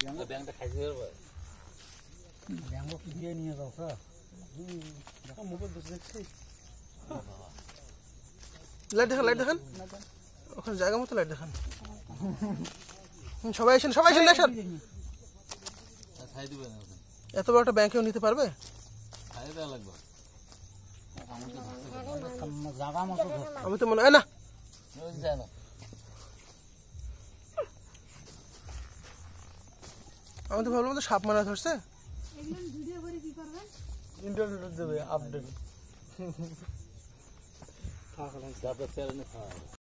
ব্যাংকটা খাইতে পারবে ব্যাংক কি দিয়ে নিয়ে যাও স্যার দেখো মোবাইল দেখছি লাইট দেখান ওখানে জায়গা মতো লাইট দেখান সবাই আসেন আসেন খাই দিবে না এত বড় একটা ব্যাংকেও নিতে পারবে খাই দেওয়া লাগবে জায়গা মতো আমি তো মনে হয় না যায় না আমি তো ভাবলাম তো সাপ মারা ধরছে ভিডিও করে কি করবেন ইন্টারনেট দেবে আপডেট তারপর চ্যানেলে খাওয়া